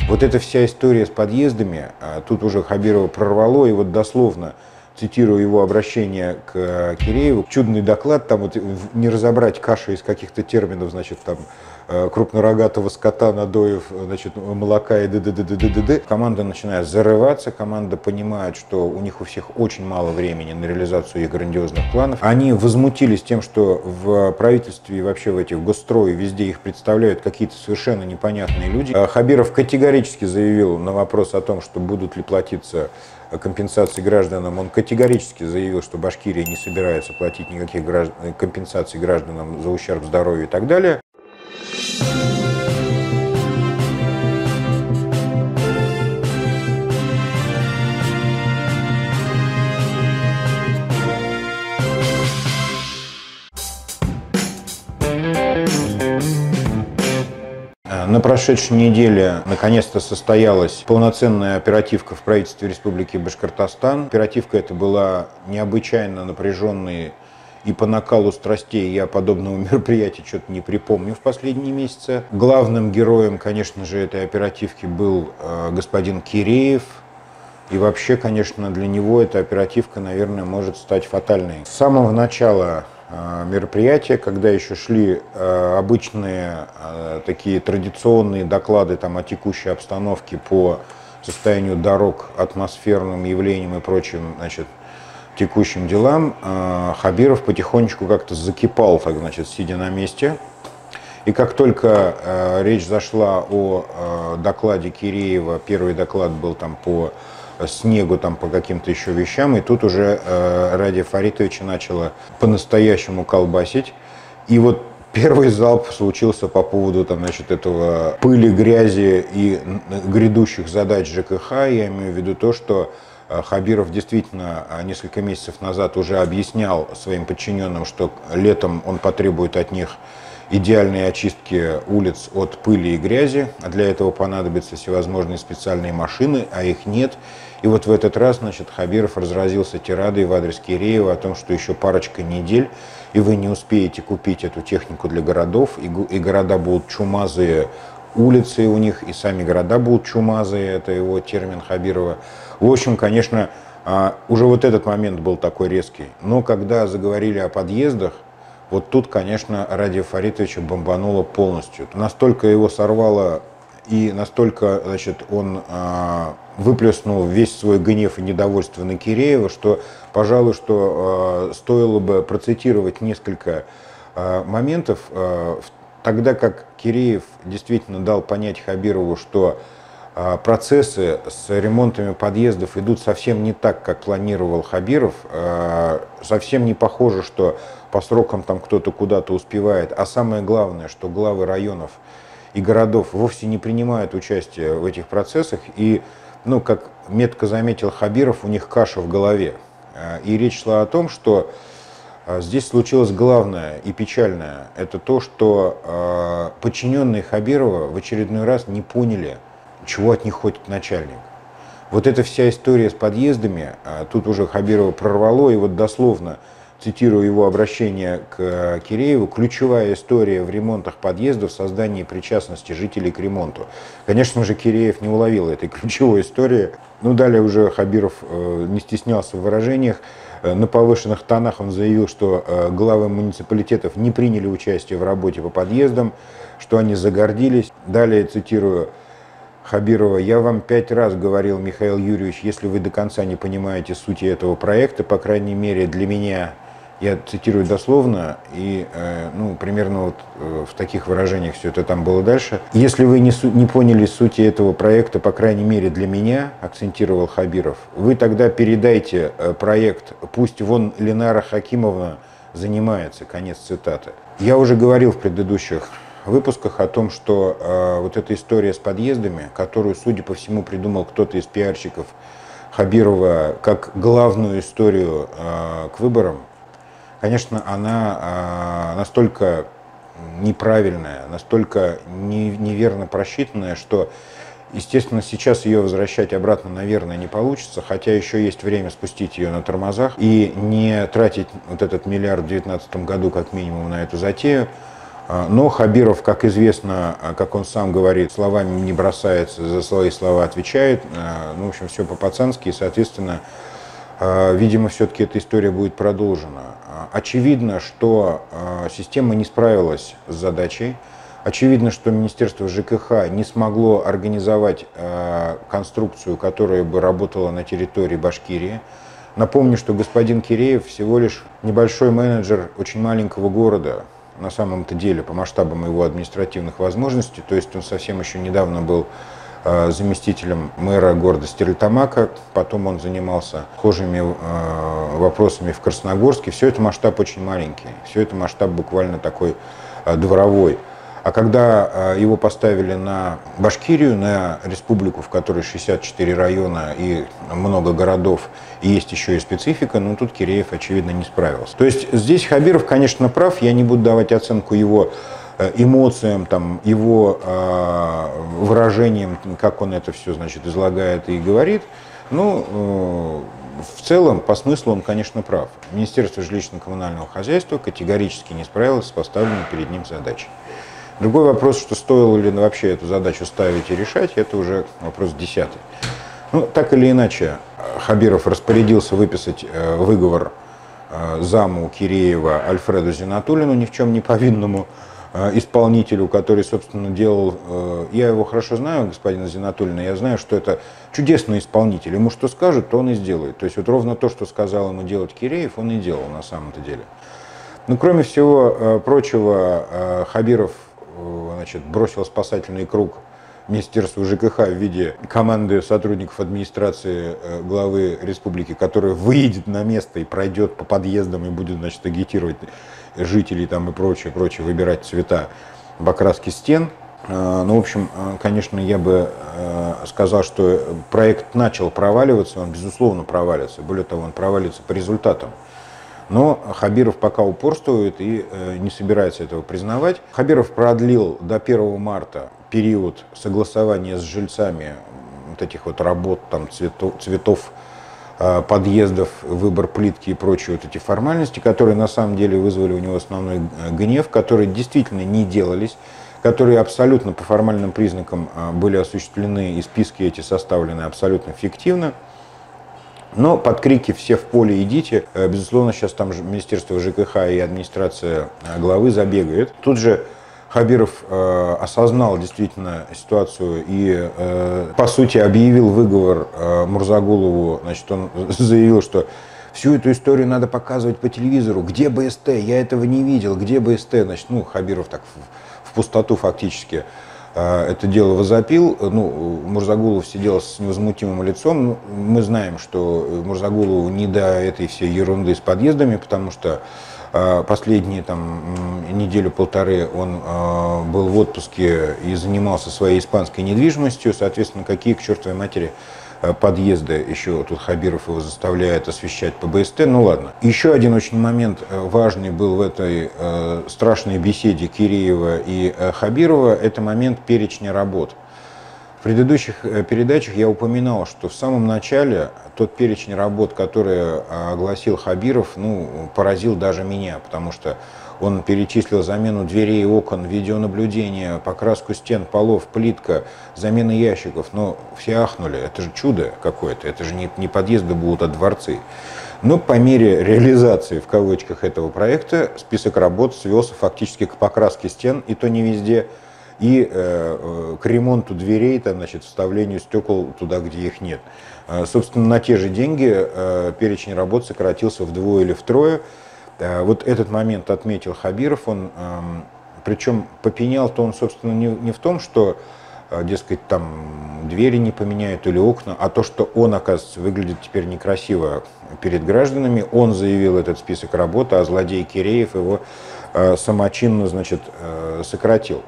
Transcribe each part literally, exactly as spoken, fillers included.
Вот эта вся история с подъездами, тут уже Хабирова прорвало, и вот дословно, цитирую его обращение к Кирееву, чудный доклад, там вот не разобрать каши из каких-то терминов, значит, там крупнорогатого скота, надоев, значит, молока и д-д-д-д-д-д. Команда начинает зарываться, команда понимает, что у них у всех очень мало времени на реализацию их грандиозных планов. Они возмутились тем, что в правительстве и вообще в этих госстрое везде их представляют какие-то совершенно непонятные люди. Хабиров категорически заявил на вопрос о том, что будут ли платиться компенсации гражданам, он категорически заявил, что Башкирия не собирается платить никаких граждан, компенсаций гражданам за ущерб здоровью и так далее. На прошедшей неделе наконец-то состоялась полноценная оперативка в правительстве Республики Башкортостан. Оперативка эта была необычайно напряженной, и по накалу страстей я подобного мероприятия что-то не припомню в последние месяцы. Главным героем, конечно же, этой оперативки был э, господин Киреев. И вообще, конечно, для него эта оперативка, наверное, может стать фатальной. С самого начала э, мероприятия, когда еще шли э, обычные э, такие традиционные доклады там, о текущей обстановке по состоянию дорог, атмосферным явлениям и прочим, значит, текущим делам, Хабиров потихонечку как-то закипал, так, значит, сидя на месте. И как только э, речь зашла о э, докладе Киреева, первый доклад был там по снегу, там по каким-то еще вещам, и тут уже э, Радия Фаритовича начала по-настоящему колбасить. И вот первый залп случился по поводу там, значит, этого пыли, грязи и грядущих задач ЖКХ. Я имею в виду то, что Хабиров действительно несколько месяцев назад уже объяснял своим подчиненным, что летом он потребует от них идеальной очистки улиц от пыли и грязи, а для этого понадобятся всевозможные специальные машины, а их нет. И вот в этот раз, значит, Хабиров разразился тирадой в адрес Киреева о том, что еще парочка недель, и вы не успеете купить эту технику для городов, и, и города будут чумазые, улицы у них, и сами города будут чумазые, это его термин Хабирова. В общем, конечно, уже вот этот момент был такой резкий. Но когда заговорили о подъездах, вот тут, конечно, Радия Фаритовича бомбануло полностью. Настолько его сорвало, и настолько, значит, он а, выплеснул весь свой гнев и недовольство на Киреева, что, пожалуй, что а, стоило бы процитировать несколько а, моментов. А, тогда как Киреев действительно дал понять Хабирову, что а, процессы с ремонтами подъездов идут совсем не так, как планировал Хабиров, а, совсем не похоже, что по срокам там кто-то куда-то успевает, а самое главное, что главы районов и городов вовсе не принимают участие в этих процессах, и, ну, как метко заметил Хабиров, у них каша в голове. И речь шла о том, что здесь случилось главное и печальное, это то, что подчиненные Хабирова в очередной раз не поняли, чего от них хочет начальник. Вот эта вся история с подъездами, тут уже Хабирова прорвало, и вот дословно, цитирую его обращение к Кирееву, ключевая история в ремонтах подъездов, создании причастности жителей к ремонту. Конечно же, Киреев не уловил этой ключевой истории. Ну, далее уже Хабиров э, не стеснялся в выражениях. Э, на повышенных тонах он заявил, что э, главы муниципалитетов не приняли участие в работе по подъездам, что они загордились. Далее, цитирую Хабирова: «Я вам пять раз говорил, Михаил Юрьевич, если вы до конца не понимаете сути этого проекта, по крайней мере для меня». Я цитирую дословно, и э, ну, примерно вот э, в таких выражениях все это там было дальше. «Если вы не, не поняли сути этого проекта, по крайней мере для меня», акцентировал Хабиров, «вы тогда передайте э, проект, пусть вон Ленара Хакимовна занимается». Конец цитаты. Я уже говорил в предыдущих выпусках о том, что э, вот эта история с подъездами, которую, судя по всему, придумал кто-то из пиарщиков Хабирова как главную историю э, к выборам, конечно, она э, настолько неправильная, настолько не, неверно просчитанная, что, естественно, сейчас ее возвращать обратно, наверное, не получится, хотя еще есть время спустить ее на тормозах и не тратить вот этот миллиард в две тысячи девятнадцатом году как минимум на эту затею. Но Хабиров, как известно, как он сам говорит, словами не бросается, за свои слова отвечает. Ну, в общем, все по-пацански, и, соответственно, видимо, все-таки эта история будет продолжена. Очевидно, что система не справилась с задачей. Очевидно, что Министерство ЖКХ не смогло организовать конструкцию, которая бы работала на территории Башкирии. Напомню, что господин Киреев всего лишь небольшой менеджер очень маленького города, на самом-то деле, по масштабам его административных возможностей. То есть он совсем еще недавно был э, заместителем мэра города Стерлитамака, потом он занимался схожими э, вопросами в Красногорске. Все это масштаб очень маленький, все это масштаб буквально такой э, дворовой. А когда его поставили на Башкирию, на республику, в которой шестьдесят четыре района и много городов, и есть еще и специфика, ну тут Киреев, очевидно, не справился. То есть здесь Хабиров, конечно, прав, я не буду давать оценку его эмоциям, там, его выражениям, как он это все, значит, излагает и говорит. Ну, в целом, по смыслу он, конечно, прав. Министерство жилищно-коммунального хозяйства категорически не справилось с поставленной перед ним задачей. Другой вопрос, что стоило ли вообще эту задачу ставить и решать, это уже вопрос десятый. Ну, так или иначе, Хабиров распорядился выписать выговор заму Киреева Альфреду Зиннатуллину, ни в чем не повинному исполнителю, который, собственно, делал... Я его хорошо знаю, господина Зиннатуллина, я знаю, что это чудесный исполнитель. Ему что скажут, то он и сделает. То есть вот ровно то, что сказал ему делать Киреев, он и делал на самом-то деле. Но кроме всего прочего, Хабиров, значит, бросил спасательный круг Министерству ЖКХ в виде команды сотрудников администрации главы республики, которая выедет на место и пройдет по подъездам и будет, значит, агитировать жителей там и прочее, прочее, выбирать цвета в окраске стен. Ну, в общем, конечно, я бы сказал, что проект начал проваливаться, он, безусловно, провалится. Более того, он провалится по результатам. Но Хабиров пока упорствует и э, не собирается этого признавать. Хабиров продлил до первого марта период согласования с жильцами вот этих вот работ, там, цветов, цветов э, подъездов, выбор плитки и прочие вот эти формальности, которые на самом деле вызвали у него основной гнев, которые действительно не делались, которые абсолютно по формальным признакам э, были осуществлены, и списки эти составлены абсолютно фиктивно. Но под крики «все в поле идите», безусловно, сейчас там Министерство ЖКХ и администрация главы забегает. Тут же Хабиров э, осознал действительно ситуацию и, э, по сути, объявил выговор э, Мурзагулову. Значит, он заявил, что всю эту историю надо показывать по телевизору. Где БСТ? Я этого не видел. Где БСТ? Значит, ну, Хабиров так в, в пустоту фактически это дело возопил. Ну, Мурзагулов сидел с невозмутимым лицом. Мы знаем, что Мурзагулову не до этой всей ерунды с подъездами, потому что последние там неделю-полторы он был в отпуске и занимался своей испанской недвижимостью. Соответственно, какие к чертовой матери подъезда еще тут Хабиров его заставляет освещать по БСТ. Ну ладно. Еще один очень момент важный был в этой э, страшной беседе Киреева и э, Хабирова. Это момент перечня работ. В предыдущих передачах я упоминал, что в самом начале тот перечень работ, который огласил Хабиров, ну, поразил даже меня, потому что он перечислил замену дверей и окон, видеонаблюдение, покраску стен, полов, плитка, замена ящиков. Но все ахнули, это же чудо какое-то, это же не, не подъезды будут, а дворцы. Но по мере реализации, в кавычках, этого проекта список работ свелся фактически к покраске стен, и то не везде, и э, к ремонту дверей, там, значит, вставлению стекол туда, где их нет. Э, собственно, на те же деньги э, перечень работ сократился вдвое или втрое. Э, вот этот момент отметил Хабиров, он, э, причем попенял-то он, собственно, не, не в том, что, э, дескать, там двери не поменяют или окна, а то, что он, оказывается, выглядит теперь некрасиво перед гражданами. Он заявил этот список работ, а злодей Киреев его э, самочинно, значит, э, сократил.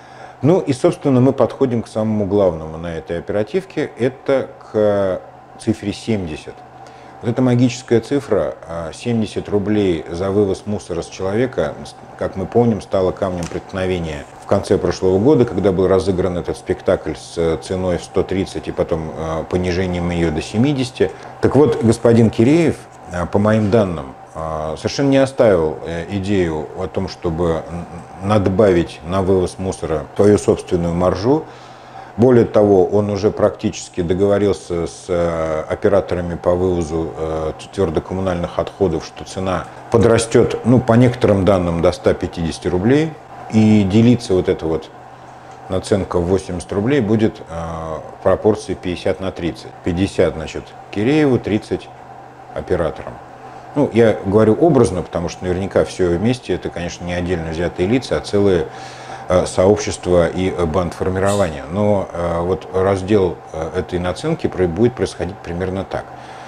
Ну и, собственно, мы подходим к самому главному на этой оперативке, это к цифре семьдесят. Вот эта магическая цифра, семьдесят рублей за вывоз мусора с человека, как мы помним, стала камнем преткновения в конце прошлого года, когда был разыгран этот спектакль с ценой в сто тридцать и потом понижением ее до семидесяти. Так вот, господин Киреев, по моим данным, совершенно не оставил идею о том, чтобы надбавить на вывоз мусора свою собственную маржу. Более того, он уже практически договорился с операторами по вывозу твердокоммунальных отходов, что цена подрастет, ну, по некоторым данным, до ста пятидесяти рублей. И делиться вот эта вот наценка в восемьдесят рублей будет в пропорции пятьдесят на тридцать. пятьдесят, значит, Кирееву, тридцать операторам. Ну, я говорю образно, потому что наверняка все вместе это, конечно, не отдельно взятые лица, а целые сообщества и бандформирования. Но вот раздел этой наценки будет происходить примерно так.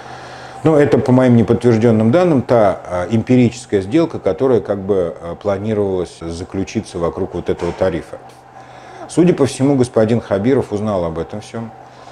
Но это, по моим неподтвержденным данным, та эмпирическая сделка, которая как бы планировалась заключиться вокруг вот этого тарифа. Судя по всему, господин Хабиров узнал об этом всем.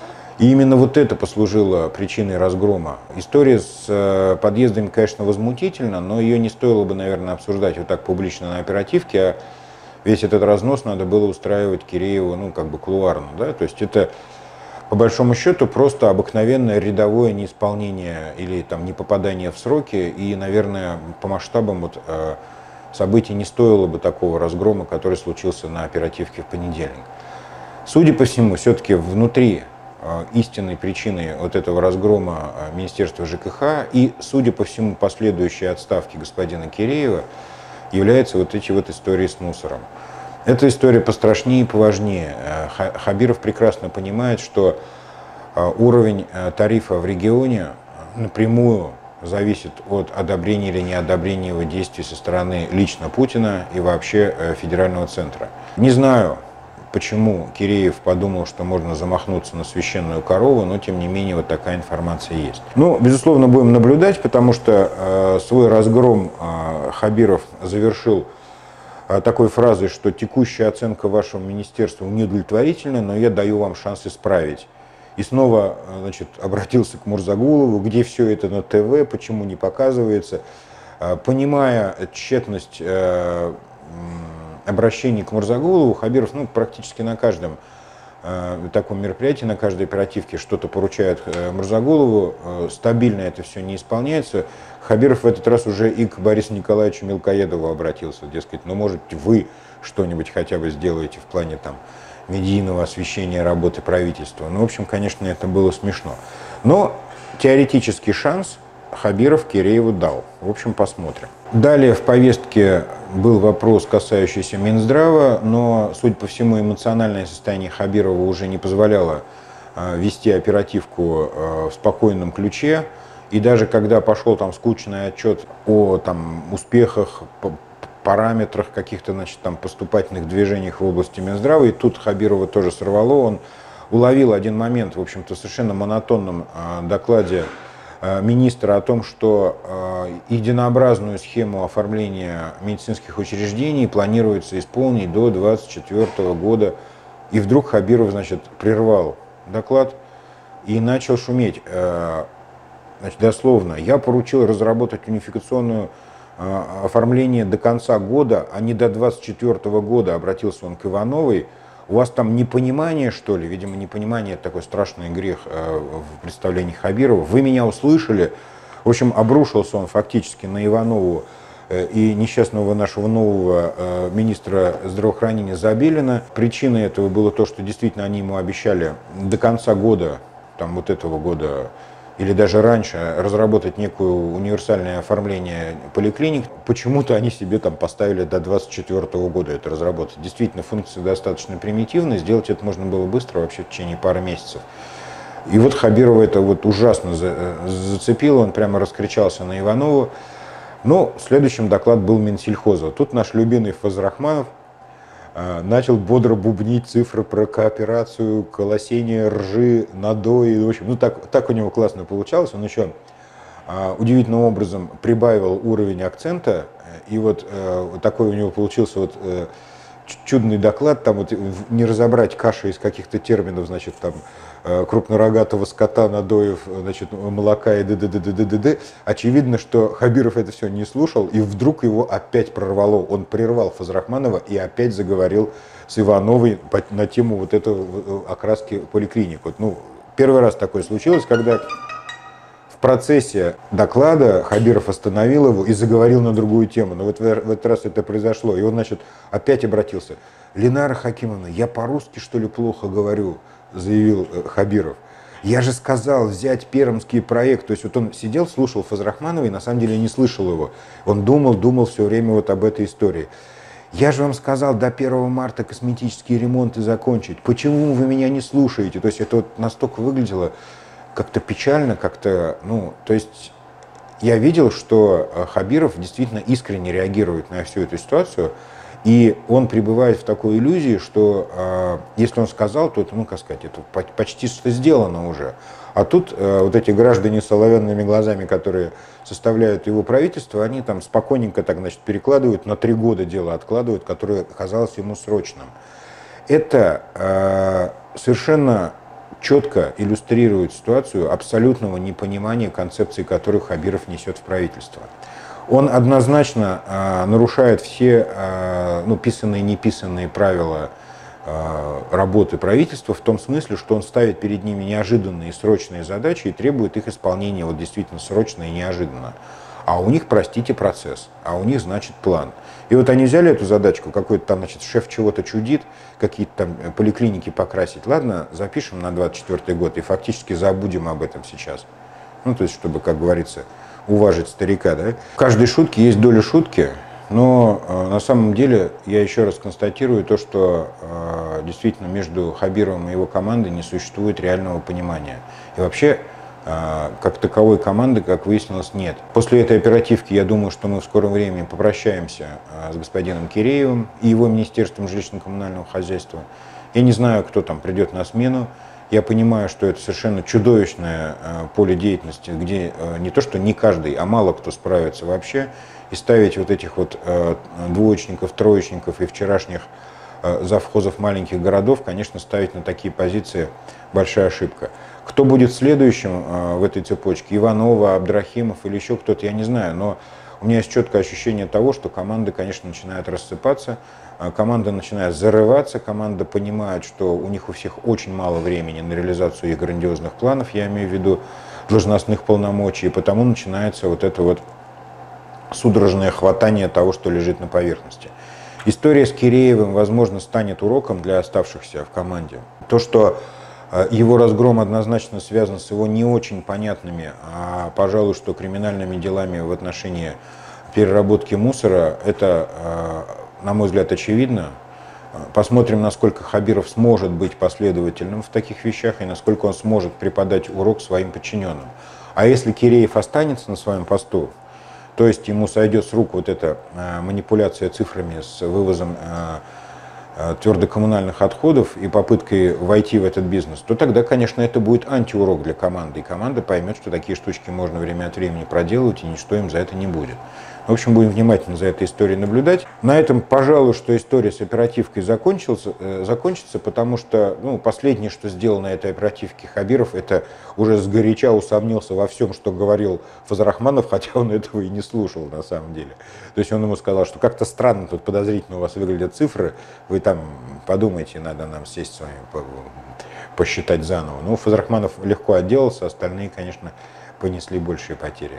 И именно вот это послужило причиной разгрома. История с подъездами, конечно, возмутительна, но ее не стоило бы, наверное, обсуждать вот так публично на оперативке, а весь этот разнос надо было устраивать Кирееву, ну, как бы кулуарно, да, то есть это, по большому счету, просто обыкновенное рядовое неисполнение или там непопадание в сроки, и, наверное, по масштабам вот, э, событий не стоило бы такого разгрома, который случился на оперативке в понедельник. Судя по всему, все-таки внутри э, истинной причиной вот этого разгрома э, Министерства ЖКХ и, судя по всему, последующей отставки господина Киреева являются вот эти вот истории с мусором. Эта история пострашнее и поважнее. Хабиров прекрасно понимает, что уровень тарифа в регионе напрямую зависит от одобрения или неодобрения его действий со стороны лично Путина и вообще федерального центра. Не знаю, почему Киреев подумал, что можно замахнуться на священную корову, но тем не менее вот такая информация есть. Ну, безусловно, будем наблюдать, потому что э, свой разгром э, Хабиров завершил э, такой фразой, что текущая оценка вашего министерства неудовлетворительна, но я даю вам шанс исправить. И снова, значит, обратился к Мурзагулову, где все это на ТВ, почему не показывается, э, понимая тщетность э, обращений к Мурзагулову, Хабиров, ну, практически на каждом э, таком мероприятии, на каждой оперативке что-то поручают э, Мурзагулову, э, стабильно это все не исполняется. Хабиров в этот раз уже и к Борису Николаевичу Мелкоедову обратился, дескать, ну, может, вы что-нибудь хотя бы сделаете в плане там медийного освещения работы правительства. Ну, в общем, конечно, это было смешно. Но теоретический шанс Хабиров Кирееву дал. В общем, посмотрим. Далее в повестке был вопрос, касающийся Минздрава, но, судя по всему, эмоциональное состояние Хабирова уже не позволяло э, вести оперативку э, в спокойном ключе. И даже когда пошел там скучный отчет о там, успехах, параметрах каких-то, значит, там, поступательных движениях в области Минздрава, и тут Хабирова тоже сорвало, он уловил один момент, в общем-то, совершенно монотонном э, докладе министра о том, что э, единообразную схему оформления медицинских учреждений планируется исполнить до две тысячи двадцать четвёртого года. И вдруг Хабиров, значит, прервал доклад и начал шуметь. Э, значит, дословно, я поручил разработать унификационное э, оформление до конца года, а не до две тысячи двадцать четвёртого года, обратился он к Ивановой. У вас там непонимание, что ли? Видимо, непонимание – это такой страшный грех в представлении Хабирова. Вы меня услышали. В общем, обрушился он фактически на Иванову и несчастного нашего нового министра здравоохранения Забелина. Причиной этого было то, что действительно они ему обещали до конца года, там, вот этого года, или даже раньше, разработать некое универсальное оформление поликлиник. Почему-то они себе там поставили до две тысячи двадцать четвёртого года это разработать. Действительно, функция достаточно примитивная, сделать это можно было быстро, вообще в течение пары месяцев. И вот Хабирова это вот ужасно зацепило, он прямо раскричался на Иванову. Но следующим доклад был Минсельхоза. Тут наш любимый Фазрахманов начал бодро бубнить цифры про кооперацию, колосение ржи, надои. В общем, ну так, так у него классно получалось. Он еще а, удивительным образом прибавил уровень акцента. И вот а, такой у него получился вот а, чудный доклад. Там вот не разобрать каши из каких-то терминов, значит, там крупнорогатого скота, надоев, значит, молока и д.д.д.д.д.д. Очевидно, что Хабиров это все не слушал, и вдруг его опять прорвало. Он прервал Фазрахманова и опять заговорил с Ивановой на тему вот этой окраски поликлиник. Вот, ну, первый раз такое случилось, когда в процессе доклада Хабиров остановил его и заговорил на другую тему. Но вот в этот раз это произошло. И он, значит, опять обратился. «Линара Хакимовна, я по-русски, что ли, плохо говорю?» – заявил Хабиров. «Я же сказал взять пермский проект». То есть вот он сидел, слушал Фазрахманова и на самом деле не слышал его. Он думал, думал все время вот об этой истории. «Я же вам сказал до первого марта косметические ремонты закончить. Почему вы меня не слушаете?» То есть это вот настолько выглядело как-то печально, как-то, ну, то есть я видел, что Хабиров действительно искренне реагирует на всю эту ситуацию, и он пребывает в такой иллюзии, что э, если он сказал, то это, ну, как сказать, это почти что сделано уже. А тут э, вот эти граждане с соловянными глазами, которые составляют его правительство, они там спокойненько так, значит, перекладывают, на три года дело откладывают, которое казалось ему срочным. Это э, совершенно четко иллюстрирует ситуацию абсолютного непонимания концепции, которую Хабиров несет в правительство. Он однозначно э, нарушает все э, ну, писанные и неписанные правила э, работы правительства в том смысле, что он ставит перед ними неожиданные и срочные задачи и требует их исполнения вот действительно срочно и неожиданно. А у них, простите, процесс, а у них, значит, план. И вот они взяли эту задачку, какой-то там, значит, шеф чего-то чудит, какие-то там поликлиники покрасить. Ладно, запишем на двадцать четвёртый год и фактически забудем об этом сейчас. Ну, то есть, чтобы, как говорится, уважить старика, да. В каждой шутке есть доля шутки, но э, на самом деле я еще раз констатирую то, что э, действительно между Хабировым и его командой не существует реального понимания. И вообще, как таковой команды, как выяснилось, нет. После этой оперативки, я думаю, что мы в скором времени попрощаемся с господином Киреевым и его Министерством жилищно-коммунального хозяйства. Я не знаю, кто там придет на смену. Я понимаю, что это совершенно чудовищное поле деятельности, где не то, что не каждый, а мало кто справится вообще. И ставить вот этих вот двоечников, троечников и вчерашних завхозов маленьких городов, конечно, ставить на такие позиции большая ошибка. Кто будет следующим э, в этой цепочке, Иванова, Абдрахимов или еще кто-то, я не знаю, но у меня есть четкое ощущение того, что команды, конечно, начинают рассыпаться, э, команда начинает зарываться, команда понимает, что у них у всех очень мало времени на реализацию их грандиозных планов, я имею в виду должностных полномочий, и потому начинается вот это вот судорожное хватание того, что лежит на поверхности. История с Киреевым, возможно, станет уроком для оставшихся в команде. То, что его разгром однозначно связан с его не очень понятными, а, пожалуй, что криминальными делами в отношении переработки мусора, это, на мой взгляд, очевидно. Посмотрим, насколько Хабиров сможет быть последовательным в таких вещах и насколько он сможет преподать урок своим подчиненным. А если Киреев останется на своем посту, то есть ему сойдет с рук вот эта манипуляция цифрами с вывозом твердокоммунальных отходов и попыткой войти в этот бизнес, то тогда, конечно, это будет антиурок для команды. И команда поймет, что такие штучки можно время от времени проделывать, и ничто им за это не будет. В общем, будем внимательно за этой историей наблюдать. На этом, пожалуй, что история с оперативкой закончился, э, закончится, потому что ну, последнее, что сделал на этой оперативке Хабиров, это уже сгоряча усомнился во всем, что говорил Фазрахманов, хотя он этого и не слушал на самом деле. То есть он ему сказал, что как-то странно, тут подозрительно у вас выглядят цифры, вы там подумайте, надо нам сесть с вами посчитать заново. Ну, Фазрахманов легко отделался, остальные, конечно, понесли большие потери.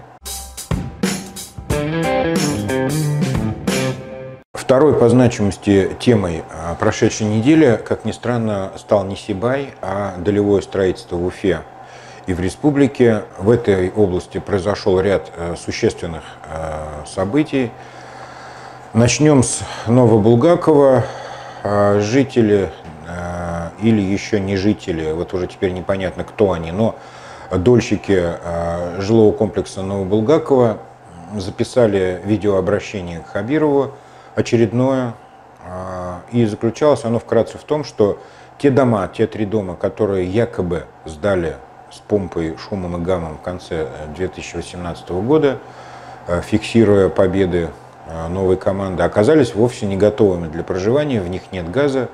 Второй по значимости темой прошедшей недели, как ни странно, стал не Сибай, а долевое строительство в Уфе и в республике. В этой области произошел ряд существенных событий. Начнем с Новобулгакова. Жители или еще не жители, вот уже теперь непонятно, кто они, но дольщики жилого комплекса Новобулгакова записали видеообращение к Хабирову, очередное, и заключалось оно вкратце в том, что те дома, те три дома, которые якобы сдали с помпой, шумом и гамом в конце две тысячи восемнадцатого года, фиксируя победы новой команды, оказались вовсе не готовыми для проживания, в них нет газа,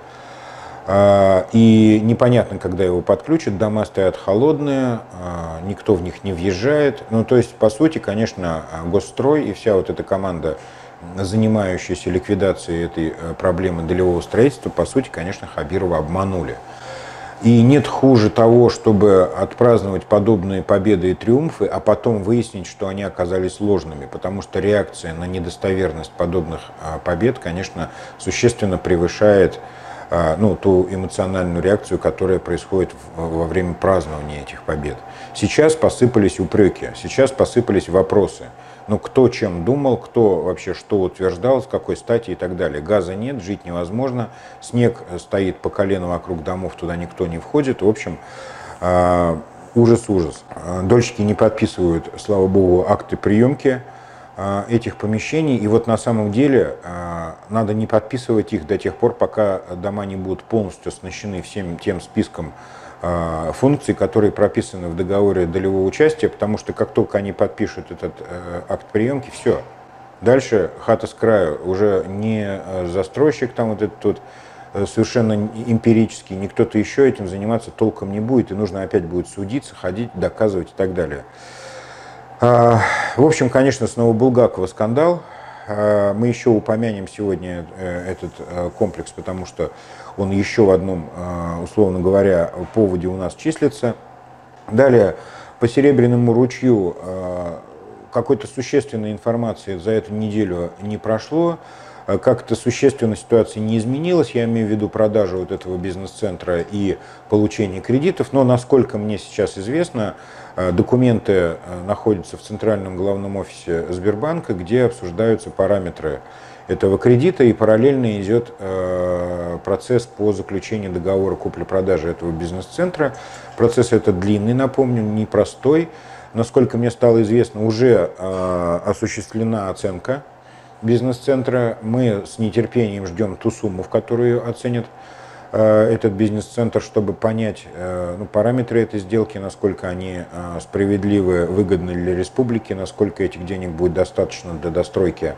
и непонятно, когда его подключат, дома стоят холодные, никто в них не въезжает. Ну, то есть, по сути, конечно, Госстрой и вся вот эта команда, занимающаяся ликвидацией этой проблемы долевого строительства, по сути, конечно, Хабирова обманули. И нет хуже того, чтобы отпраздновать подобные победы и триумфы, а потом выяснить, что они оказались ложными, потому что реакция на недостоверность подобных побед, конечно, существенно превышает ну, ту эмоциональную реакцию, которая происходит во время празднования этих побед. Сейчас посыпались упреки, сейчас посыпались вопросы. Ну, кто чем думал, кто вообще что утверждал, с какой стати и так далее. Газа нет, жить невозможно, снег стоит по колено вокруг домов, туда никто не входит. В общем, ужас-ужас. Дольщики не подписывают, слава богу, акты приемки этих помещений. И вот на самом деле надо не подписывать их до тех пор, пока дома не будут полностью оснащены всем тем списком функций, которые прописаны в договоре долевого участия, потому что как только они подпишут этот акт приемки, все. Дальше хата с краю, уже не застройщик там вот этот вот совершенно эмпирический, ни кто-то еще этим заниматься толком не будет, и нужно опять будет судиться, ходить, доказывать и так далее. В общем, конечно, снова Булгакова скандал. Мы еще упомянем сегодня этот комплекс, потому что он еще в одном, условно говоря, поводе у нас числится. Далее, по Серебряному ручью какой-то существенной информации за эту неделю не прошло. Как-то существенно ситуация не изменилась, я имею в виду продажу вот этого бизнес-центра и получение кредитов, но, насколько мне сейчас известно, документы находятся в Центральном главном офисе Сбербанка, где обсуждаются параметры этого кредита, и параллельно идет процесс по заключению договора купли-продажи этого бизнес-центра. Процесс этот длинный, напомню, непростой. Насколько мне стало известно, уже осуществлена оценка бизнес-центра. Мы с нетерпением ждем ту сумму, в которую оценят э, этот бизнес-центр, чтобы понять э, ну, параметры этой сделки, насколько они э, справедливы, выгодны для республики, насколько этих денег будет достаточно для достройки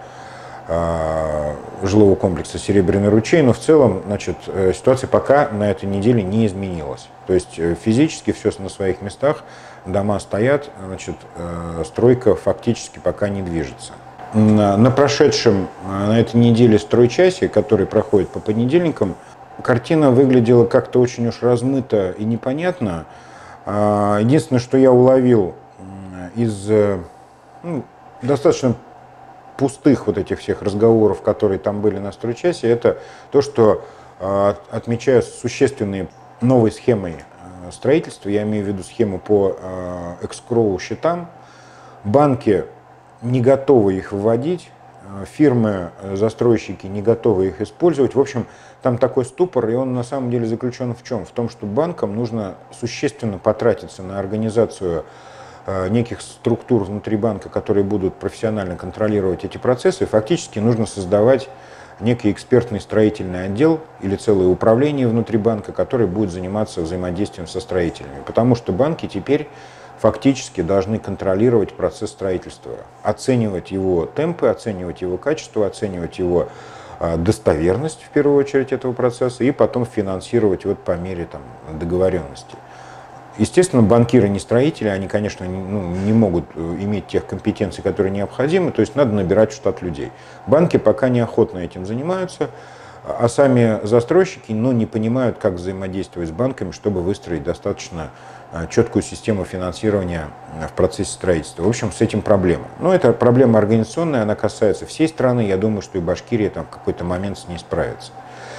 э, жилого комплекса «Серебряный ручей». Но в целом, значит, э, ситуация пока на этой неделе не изменилась. То есть э, физически все на своих местах, дома стоят, значит, э, стройка фактически пока не движется. На прошедшем, на этой неделе стройчасе, который проходит по понедельникам, картина выглядела как-то очень уж размыто и непонятно. Единственное, что я уловил из ну, достаточно пустых вот этих всех разговоров, которые там были на стройчасе, это то, что отмечаю существенные новой схемой строительства, я имею в виду схему по экскроу счетам, банки не готовы их вводить, фирмы-застройщики не готовы их использовать. В общем, там такой ступор, и он на самом деле заключен в чем? В том, что банкам нужно существенно потратиться на организацию неких структур внутри банка, которые будут профессионально контролировать эти процессы. Фактически нужно создавать некий экспертный строительный отдел или целое управление внутри банка, которое будет заниматься взаимодействием со строителями. Потому что банки теперь фактически должны контролировать процесс строительства, оценивать его темпы, оценивать его качество, оценивать его достоверность в первую очередь этого процесса и потом финансировать вот по мере там, договоренности. Естественно, банкиры не строители, они, конечно, ну, не могут иметь тех компетенций, которые необходимы, то есть надо набирать в штат людей. Банки пока неохотно этим занимаются, а сами застройщики ну, не понимают, как взаимодействовать с банками, чтобы выстроить достаточно четкую систему финансирования в процессе строительства. В общем, с этим проблема. Но это проблема организационная, она касается всей страны. Я думаю, что и Башкирия там в какой-то момент с ней справится.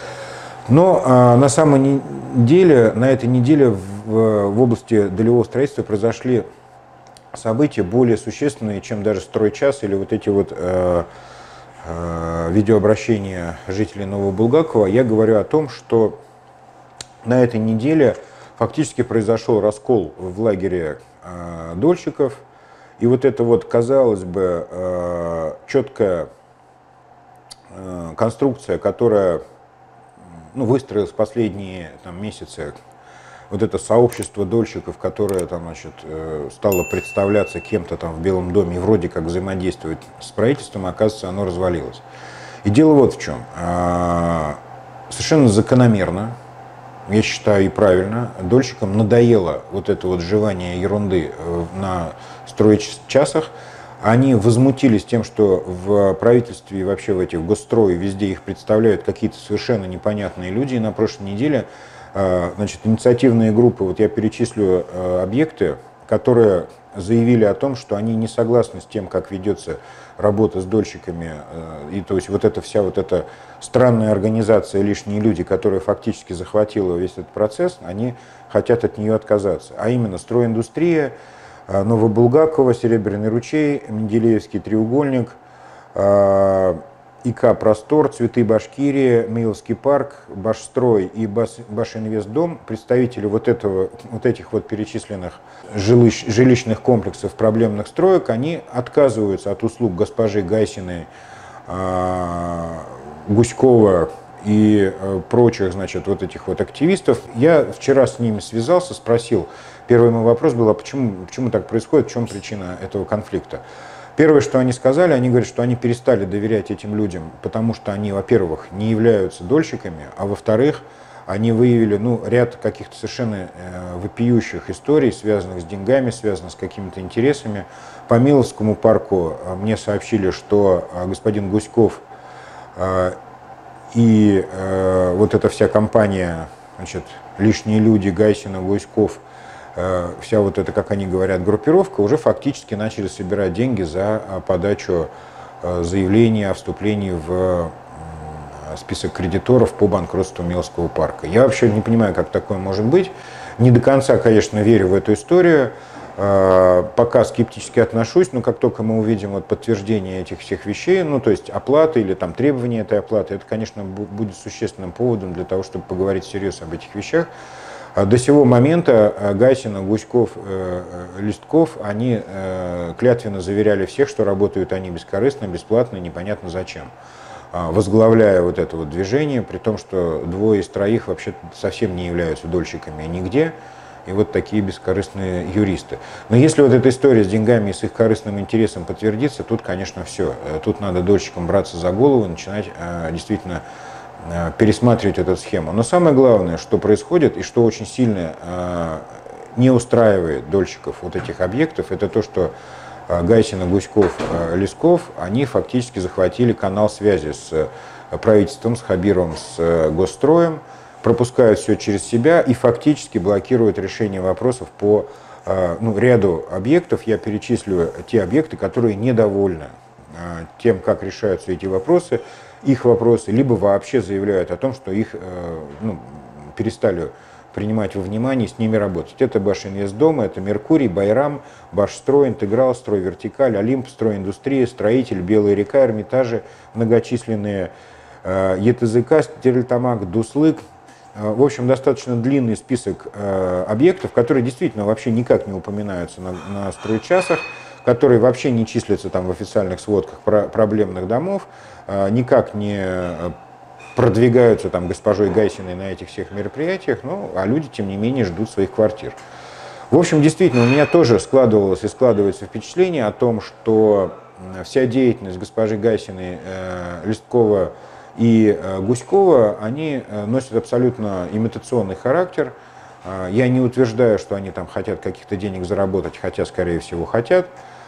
Но а, на самом деле, на этой неделе в, в области долевого строительства произошли события более существенные, чем даже стройчас или вот эти вот э, э, видеообращения жителей Новобулгакова. Я говорю о том, что на этой неделе фактически произошел раскол в лагере э, дольщиков. И вот эта вот, казалось бы, э, четкая э, конструкция, которая ну, выстроилась в последние там, месяцы, вот это сообщество дольщиков, которое там, значит, э, стало представляться кем-то там в Белом доме и вроде как взаимодействует с правительством, оказывается, оно развалилось. И дело вот в чем. Э, совершенно закономерно, я считаю и правильно, дольщикам надоело вот это вот жевание ерунды на стройчасах. Они возмутились тем, что в правительстве и вообще в этих госстрое везде их представляют какие-то совершенно непонятные люди. И на прошлой неделе Значит, инициативные группы, вот я перечислю объекты, которые заявили о том, что они не согласны с тем, как ведется работа с дольщиками, и то есть вот эта вся вот эта странная организация «Лишние люди», которая фактически захватила весь этот процесс, они хотят от нее отказаться. А именно стройиндустрия, Новобулгакова, Серебряный ручей, Менделеевский треугольник, ИК «Простор», Цветы Башкирии, Мейловский парк, Башстрой и Башинвестдом, представители вот, этого, вот этих вот перечисленных жилищ, жилищных комплексов проблемных строек, они отказываются от услуг госпожи Гайсиной, Гуськова и прочих, значит, вот этих вот активистов. Я вчера с ними связался, спросил, первый мой вопрос был, а почему, почему так происходит, в чем причина этого конфликта? Первое, что они сказали, они говорят, что они перестали доверять этим людям, потому что они, во-первых, не являются дольщиками, а во-вторых, они выявили ну, ряд каких-то совершенно э, вопиющих историй, связанных с деньгами, связанных с какими-то интересами. По Миловскому парку э, мне сообщили, что э, господин Гуськов э, и э, вот эта вся компания, значит, «Лишние люди», Гайсина, Гуськов, вся вот эта, как они говорят, группировка уже фактически начали собирать деньги за подачу заявления о вступлении в список кредиторов по банкротству Миловского парка. Я вообще не понимаю, как такое может быть. Не до конца, конечно, верю в эту историю. Пока скептически отношусь, но как только мы увидим вот подтверждение этих всех вещей, ну то есть оплаты или там требования этой оплаты, это, конечно, будет существенным поводом для того, чтобы поговорить всерьез об этих вещах. До сего момента Гайсина, Гуськов, Листков, они клятвенно заверяли всех, что работают они бескорыстно, бесплатно, непонятно зачем, возглавляя вот это вот движение, при том, что двое из троих вообще совсем не являются дольщиками нигде, и вот такие бескорыстные юристы. Но если вот эта история с деньгами и с их корыстным интересом подтвердится, тут, конечно, все. Тут надо дольщикам браться за голову и начинать действительно пересматривать эту схему. Но самое главное, что происходит и что очень сильно э, не устраивает дольщиков вот этих объектов, это то, что э, Гайсина, Гуськов, э, Лисков, они фактически захватили канал связи с правительством, с Хабировым, с э, Госстроем, пропускают все через себя и фактически блокируют решение вопросов по э, ну, ряду объектов. Я перечислю те объекты, которые недовольны э, тем, как решаются эти вопросы, их вопросы, либо вообще заявляют о том, что их ну, перестали принимать во внимание, с ними работать. Это Башинвестдом, это Меркурий, Байрам, Башстрой, Интеграл, Строй Вертикаль, Олимп, Стройиндустрия, Строитель, Белая река, Эрмитажи, многочисленные ЕТЗК, Стерлитамак, Дуслык. В общем, достаточно длинный список объектов, которые действительно вообще никак не упоминаются на, на стройчасах, которые вообще не числятся там в официальных сводках про проблемных домов, никак не продвигаются там госпожой Гайсиной на этих всех мероприятиях, ну, а люди, тем не менее, ждут своих квартир. В общем, действительно, у меня тоже складывалось и складывается впечатление о том, что вся деятельность госпожи Гайсиной, Листкова и Гуськова, они носят абсолютно имитационный характер. Я не утверждаю, что они там хотят каких-то денег заработать, хотя, скорее всего, хотят.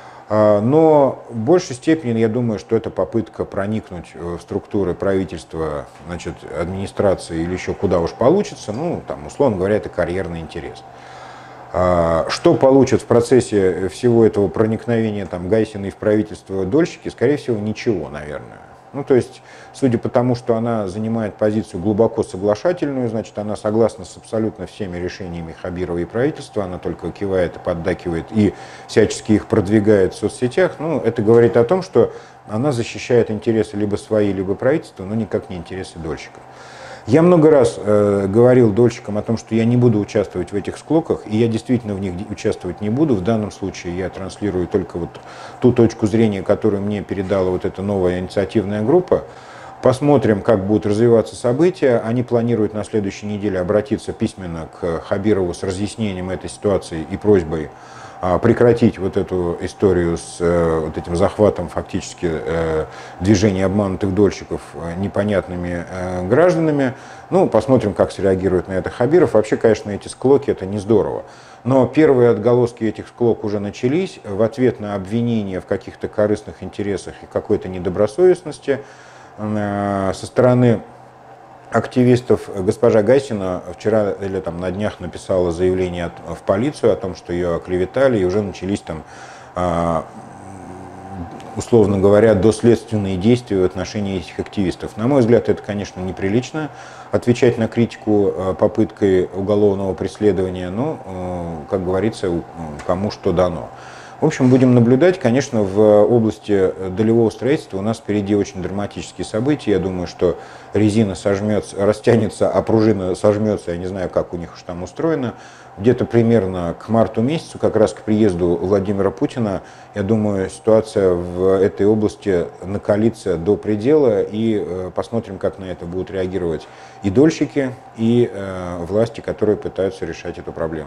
Но в большей степени я думаю, что это попытка проникнуть в структуры правительства, значит, администрации или еще куда уж получится, ну, там, условно говоря, это карьерный интерес. Что получат в процессе всего этого проникновения там, Гайсиной в правительство дольщики, скорее всего, ничего, наверное. Ну, то есть, судя по тому, что она занимает позицию глубоко соглашательную, значит, она согласна с абсолютно всеми решениями Хабирова и правительства, она только кивает и поддакивает и всячески их продвигает в соцсетях. Ну, это говорит о том, что она защищает интересы либо свои, либо правительства, но никак не интересы дольщиков. Я много раз э, говорил дольщикам о том, что я не буду участвовать в этих склоках, и я действительно в них участвовать не буду. В данном случае я транслирую только вот ту точку зрения, которую мне передала вот эта новая инициативная группа. Посмотрим, как будут развиваться события. Они планируют на следующей неделе обратиться письменно к Хабирову с разъяснением этой ситуации и просьбой прекратить вот эту историю с вот этим захватом фактически движения обманутых дольщиков непонятными гражданами. Ну, посмотрим, как среагирует на это Хабиров. Вообще, конечно, эти склоки — это не здорово. Но первые отголоски этих склок уже начались. В ответ на обвинения в каких-то корыстных интересах и какой-то недобросовестности со стороны активистов госпожа Гайсина вчера или там на днях написала заявление в полицию о том, что ее оклеветали, и уже начались там, условно говоря, доследственные действия в отношении этих активистов. На мой взгляд, это, конечно, неприлично отвечать на критику попыткой уголовного преследования, но, как говорится, кому что дано. В общем, будем наблюдать. Конечно, в области долевого строительства у нас впереди очень драматические события. Я думаю, что резина сожмется, растянется, а пружина сожмется. Я не знаю, как у них уж там устроено. Где-то примерно к марту месяцу, как раз к приезду Владимира Путина, я думаю, ситуация в этой области накалится до предела. И посмотрим, как на это будут реагировать и дольщики, и власти, которые пытаются решать эту проблему.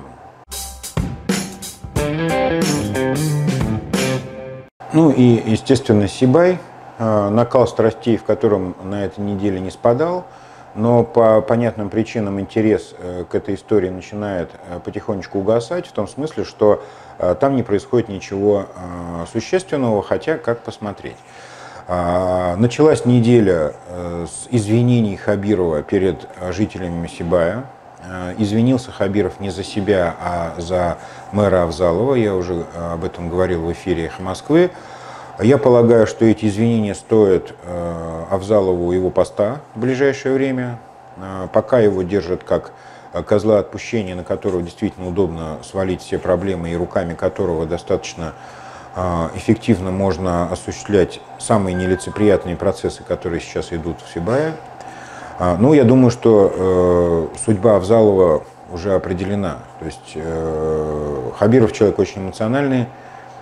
Ну и, естественно, Сибай, накал страстей, в котором на этой неделе не спадал, но по понятным причинам интерес к этой истории начинает потихонечку угасать, в том смысле, что там не происходит ничего существенного, хотя как посмотреть. Началась неделя с извинений Хабирова перед жителями Сибая. Извинился Хабиров не за себя, а за мэра Авзалова. Я уже об этом говорил в эфире «Эхо Москвы». Я полагаю, что эти извинения стоят Авзалову его поста в ближайшее время. Пока его держат как козла отпущения, на которого действительно удобно свалить все проблемы и руками которого достаточно эффективно можно осуществлять самые нелицеприятные процессы, которые сейчас идут в Сибае. Ну, я думаю, что э, судьба Авзалова уже определена. То есть э, Хабиров человек очень эмоциональный, э,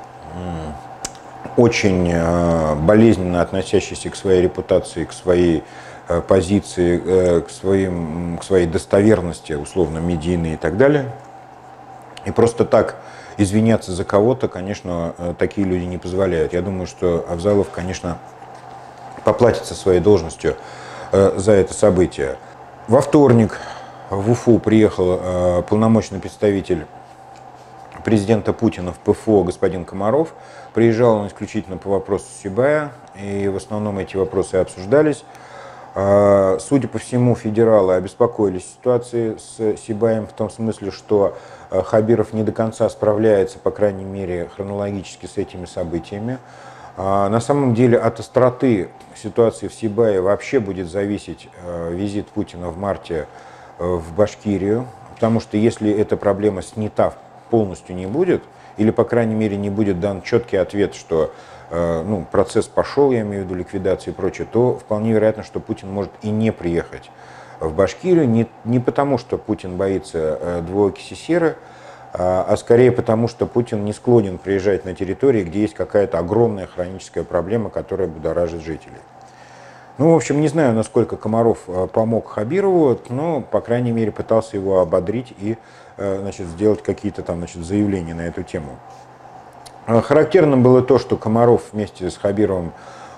очень э, болезненно относящийся к своей репутации, к своей э, позиции, э, к, своим, к своей достоверности, условно, медийной и так далее. И просто так извиняться за кого-то, конечно, э, такие люди не позволяют. Я думаю, что Авзалов, конечно, поплатится своей должностью за это событие. Во вторник в Уфу приехал э, полномочный представитель президента Путина в ПФО господин Комаров. Приезжал он исключительно по вопросу Сибая, и в основном эти вопросы обсуждались. Э, судя по всему, федералы обеспокоились ситуацией с Сибаем в том смысле, что э, Хабиров не до конца справляется, по крайней мере, хронологически с этими событиями. На самом деле от остроты ситуации в Сибае вообще будет зависеть визит Путина в марте в Башкирию, потому что если эта проблема снята полностью не будет, или, по крайней мере, не будет дан четкий ответ, что ну, процесс пошел, я имею в виду ликвидацию и прочее, то вполне вероятно, что Путин может и не приехать в Башкирию, не, не потому, что Путин боится двуокиси серы, а скорее потому, что Путин не склонен приезжать на территории, где есть какая-то огромная хроническая проблема, которая будоражит жителей. Ну, в общем, не знаю, насколько Комаров помог Хабирову, но, по крайней мере, пытался его ободрить и, значит, сделать какие-то там, значит, заявления на эту тему. Характерным было то, что Комаров вместе с Хабировым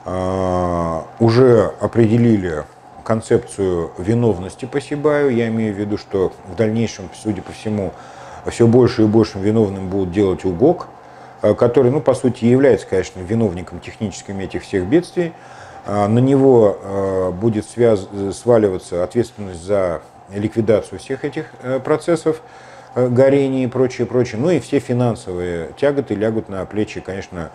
уже определили концепцию виновности по Сибаю. Я имею в виду, что в дальнейшем, судя по всему, все больше и больше виновным будут делать УГОК, который, ну, по сути, является, конечно, виновником техническим этих всех бедствий. На него будет связ... сваливаться ответственность за ликвидацию всех этих процессов, горения и прочее, прочее. Ну и все финансовые тяготы лягут на плечи, конечно,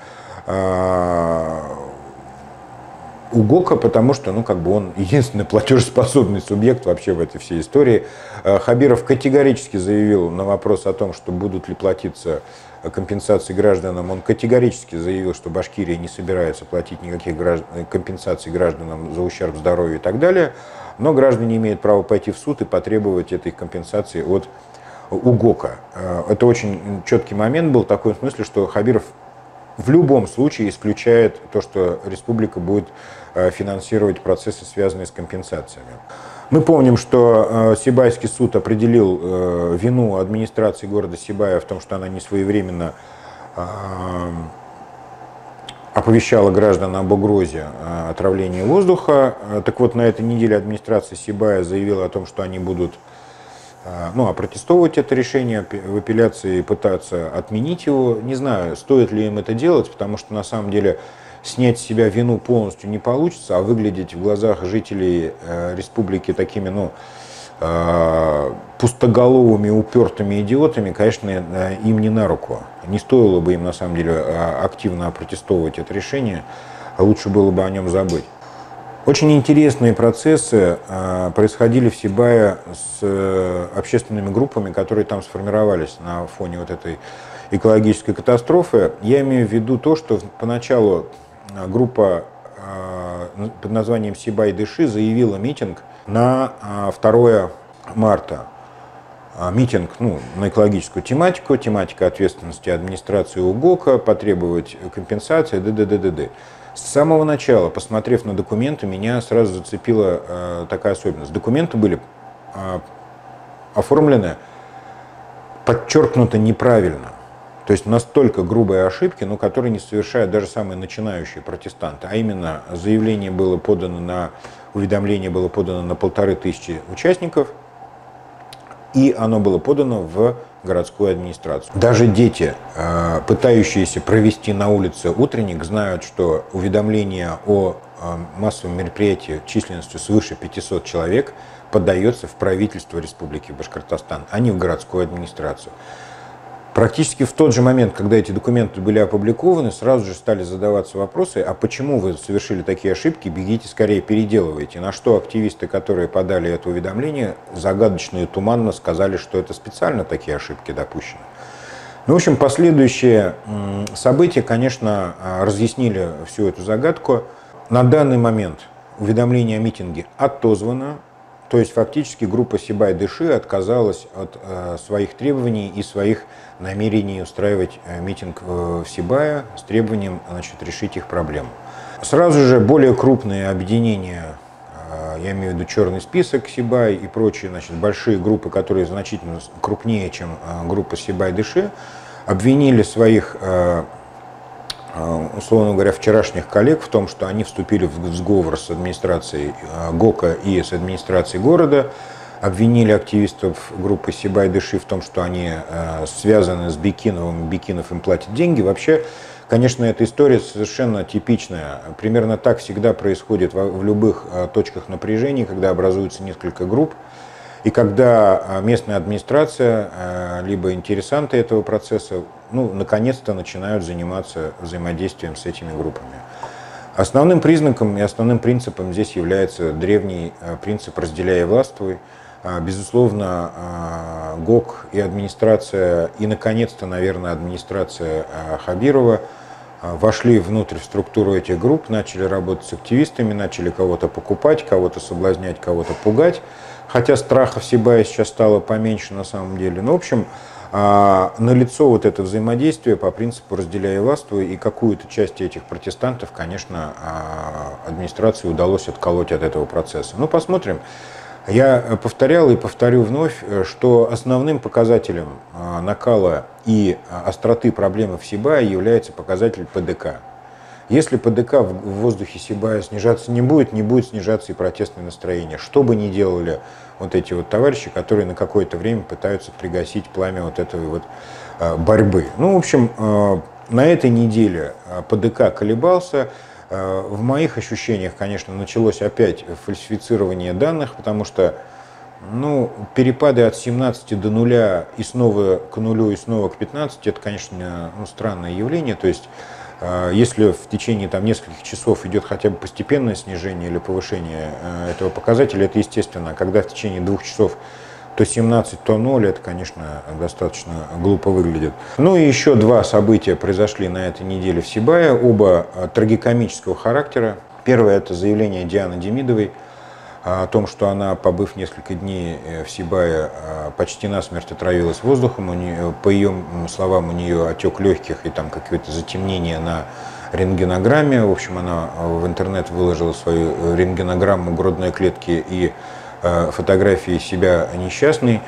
УГОКа, потому что, ну, как бы он единственный платежеспособный субъект вообще в этой всей истории. Хабиров категорически заявил на вопрос о том, что будут ли платиться компенсации гражданам. Он категорически заявил, что Башкирия не собирается платить никаких граждан, компенсаций гражданам за ущерб здоровью и так далее. Но граждане имеют право пойти в суд и потребовать этой компенсации от УГОКа. Это очень четкий момент был, такой в смысле, что Хабиров в любом случае исключает то, что республика будет финансировать процессы, связанные с компенсациями. Мы помним, что Сибайский суд определил вину администрации города Сибая в том, что она не своевременно оповещала граждан об угрозе отравления воздуха. Так вот, на этой неделе администрация Сибая заявила о том, что они будут ну, опротестовывать это решение, в апелляции пытаться отменить его. Не знаю, стоит ли им это делать, потому что на самом деле снять с себя вину полностью не получится, а выглядеть в глазах жителей республики такими, ну, пустоголовыми, упертыми идиотами, конечно, им не на руку. Не стоило бы им, на самом деле, активно опротестовывать это решение, а лучше было бы о нем забыть. Очень интересные процессы происходили в Сибае с общественными группами, которые там сформировались на фоне вот этой экологической катастрофы. Я имею в виду то, что поначалу группа под названием «Сибай-Дыши» заявила митинг на второе марта. Митинг, ну, на экологическую тематику, тематика ответственности администрации УГОКа, потребовать компенсации, д.д.д.д. С самого начала, посмотрев на документы, меня сразу зацепила э, такая особенность. Документы были э, оформлены подчеркнуто неправильно. То есть настолько грубые ошибки, но которые не совершают даже самые начинающие протестанты. А именно, заявление было подано на, уведомление было подано на полторы тысячи участников, и оно было подано в городскую администрацию. Даже дети, пытающиеся провести на улице утренник, знают, что уведомление о массовом мероприятии численностью свыше пятисот человек подается в правительство Республики Башкортостан, а не в городскую администрацию. Практически в тот же момент, когда эти документы были опубликованы, сразу же стали задаваться вопросы, а почему вы совершили такие ошибки, бегите скорее, переделывайте. На что активисты, которые подали это уведомление, загадочно и туманно сказали, что это специально такие ошибки допущены. Ну, в общем, последующие события, конечно, разъяснили всю эту загадку. На данный момент уведомление о митинге отозвано. То есть фактически группа Сибай-Дыши отказалась от э, своих требований и своих намерений устраивать э, митинг э, в Сибае с требованием, значит, решить их проблему. Сразу же более крупные объединения, э, я имею в виду черный список Сибай и прочие, значит, большие группы, которые значительно крупнее, чем э, группа Сибай-Дыши, обвинили своих, э, условно говоря, вчерашних коллег в том, что они вступили в сговор с администрацией ГОКа и с администрацией города, обвинили активистов группы Сибай-Дыши в том, что они связаны с Бекиновым, Бекинов им платит деньги. Вообще, конечно, эта история совершенно типичная. Примерно так всегда происходит в любых точках напряжения, когда образуется несколько групп. И когда местная администрация, либо интересанты этого процесса, ну, наконец-то начинают заниматься взаимодействием с этими группами. Основным признаком и основным принципом здесь является древний принцип «разделяй и властвуй». Безусловно, ГОК и администрация, и, наконец-то, наверное, администрация Хабирова вошли внутрь в структуру этих групп, начали работать с активистами, начали кого-то покупать, кого-то соблазнять, кого-то пугать. Хотя страха в Сибае сейчас стало поменьше на самом деле. Но, в общем, налицо вот это взаимодействие по принципу «разделяй и властвуй», и какую-то часть этих протестантов, конечно, администрации удалось отколоть от этого процесса. Ну, посмотрим. Я повторял и повторю вновь, что основным показателем накала и остроты проблемы в Сибае является показатель ПДК. Если ПДК в воздухе Сибая снижаться не будет, не будет снижаться и протестное настроение. Что бы ни делали вот эти вот товарищи, которые на какое-то время пытаются пригасить пламя вот этой вот борьбы. Ну, в общем, на этой неделе ПДК колебался. В моих ощущениях, конечно, началось опять фальсифицирование данных, потому что, ну, перепады от семнадцати до нуля и снова к нулю и снова к пятнадцати, это, конечно, ну, странное явление. То есть, если в течение там, нескольких часов идет хотя бы постепенное снижение или повышение этого показателя, это естественно. А когда в течение двух часов то семнадцать, то ноль, это, конечно, достаточно глупо выглядит. Ну и еще два события произошли на этой неделе в Сибае, оба трагикомического характера. Первое – это заявление Дианы Демидовой о том, что она, побыв несколько дней в Сибае, почти насмерть отравилась воздухом. У нее, по ее словам, у нее отек легких и там какое-то затемнение на рентгенограмме. В общем, она в интернет выложила свою рентгенограмму грудной клетки и фотографии себя несчастной.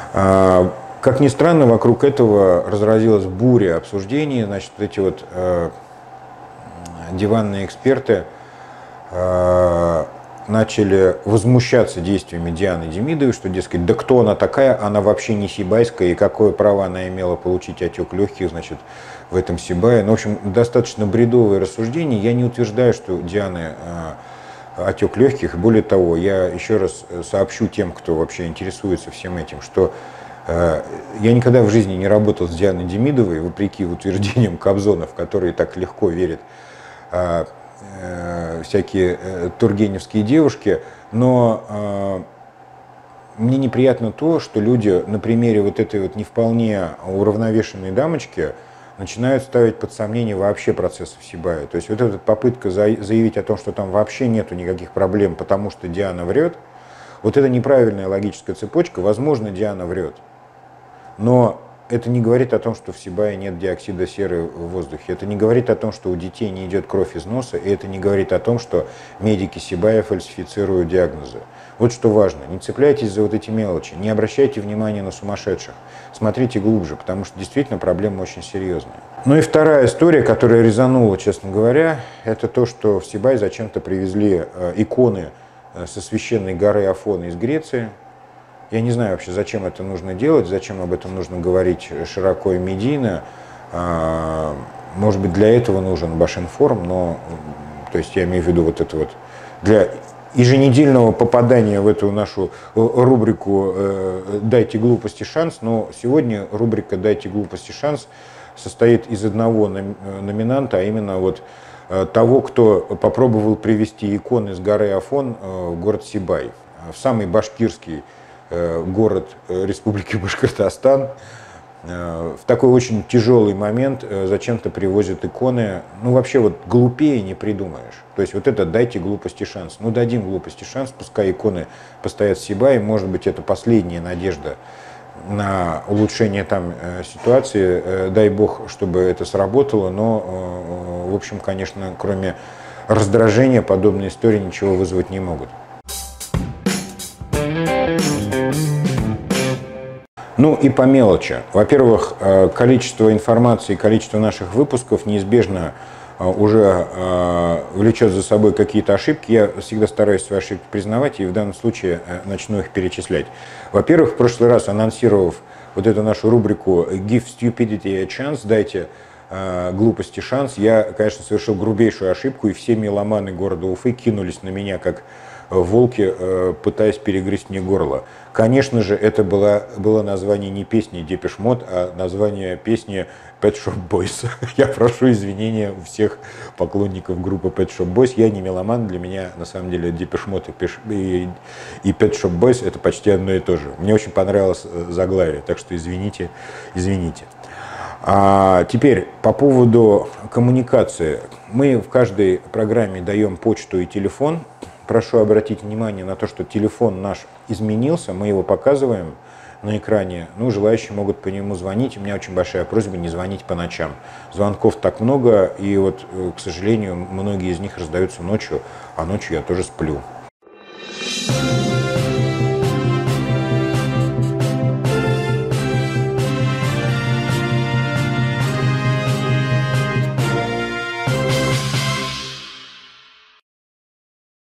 Как ни странно, вокруг этого разразилась буря обсуждений. Значит, вот эти вот диванные эксперты начали возмущаться действиями Дианы Демидовой, что, дескать, да кто она такая, она вообще не сибайская, и какое право она имела получить отек легких, значит, в этом Сибае. Ну, в общем, достаточно бредовые рассуждения. Я не утверждаю, что у Дианы э, отек легких. Более того, я еще раз сообщу тем, кто вообще интересуется всем этим, что э, я никогда в жизни не работал с Дианой Демидовой, вопреки утверждениям Кобзона, в которые так легко верят э, э, всякие э, тургеневские девушки. Но э, мне неприятно то, что люди на примере вот этой вот не вполне уравновешенной дамочки начинают ставить под сомнение вообще процессы в Сибае. То есть вот эта попытка заявить о том, что там вообще нету никаких проблем, потому что Диана врет, вот это неправильная логическая цепочка. Возможно, Диана врет, но это не говорит о том, что в Сибае нет диоксида серы в воздухе. Это не говорит о том, что у детей не идет кровь из носа, и это не говорит о том, что медики Сибая фальсифицируют диагнозы. Вот что важно, не цепляйтесь за вот эти мелочи, не обращайте внимания на сумасшедших, смотрите глубже, потому что действительно проблема очень серьезная. Ну и вторая история, которая резанула, честно говоря, это то, что в Сибай зачем-то привезли иконы со священной горы Афона из Греции. Я не знаю вообще, зачем это нужно делать, зачем об этом нужно говорить широко и медийно. Может быть, для этого нужен Башинформ, но, то есть я имею в виду вот это вот, для еженедельного попадания в эту нашу рубрику «Дайте глупости шанс», но сегодня рубрика «Дайте глупости шанс» состоит из одного номинанта, а именно вот того, кто попробовал привезти иконы с горы Афон в город Сибай, в самый башкирский город Республики Башкортостан. В такой очень тяжелый момент зачем-то привозят иконы. Ну, вообще, вот глупее не придумаешь. То есть, вот это «дайте глупости шанс». Ну, дадим глупости шанс, пускай иконы постоят в Сибае. Может быть, это последняя надежда на улучшение там ситуации. Дай бог, чтобы это сработало. Но, в общем, конечно, кроме раздражения, подобные истории ничего вызвать не могут. Ну и по мелочи. Во-первых, количество информации, количество наших выпусков неизбежно уже влечет за собой какие-то ошибки. Я всегда стараюсь свои ошибки признавать и в данном случае начну их перечислять. Во-первых, в прошлый раз, анонсировав вот эту нашу рубрику «Give stupidity a chance», «Дайте глупости шанс», я, конечно, совершил грубейшую ошибку, и все меломаны города Уфы кинулись на меня как волки, пытаясь перегрызть мне горло. Конечно же, это было, было название не песни Depeche Mode, а название песни Pet Shop Boys. Я прошу извинения у всех поклонников группы Pet Shop Boys. Я не меломан, для меня на самом деле Depeche Mode и, и Pet Shop Boys это почти одно и то же. Мне очень понравилось заглавие, так что извините, извините. А теперь по поводу коммуникации. Мы в каждой программе даем почту и телефон. Прошу обратить внимание на то, что телефон наш изменился, мы его показываем на экране, ну, желающие могут по нему звонить. У меня очень большая просьба не звонить по ночам. Звонков так много, и вот, к сожалению, многие из них раздаются ночью, а ночью я тоже сплю.